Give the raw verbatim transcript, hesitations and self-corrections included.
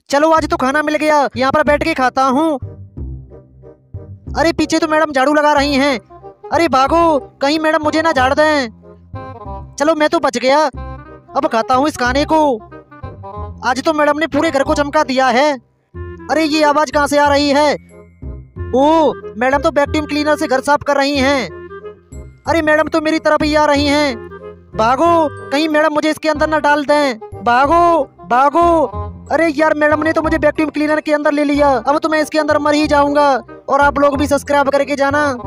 चलो आज तो खाना मिल गया, यहाँ पर बैठ के खाता हूँ। अरे पीछे तो मैडम झाड़ू लगा रही हैं। अरे भागो, कहीं मैडम मुझे ना झाड़ दें। चलो मैं तो बच गया, अब खाता हूँ इस खाने को। आज तो मैडम ने पूरे घर को चमका दिया है। अरे ये आवाज कहाँ से आ रही है? ओ, मैडम तो वैक्यूम क्लीनर से घर साफ कर रही हैं। अरे मैडम तो मेरी तरफ ही आ रही हैं। भागो, कहीं मैडम मुझे इसके अंदर ना डाल दें। भागो भागो। अरे यार, मैडम ने तो मुझे वैक्यूम क्लीनर के अंदर ले लिया, अब तो मैं इसके अंदर मर ही जाऊंगा। और आप लोग भी सब्सक्राइब करके जाना।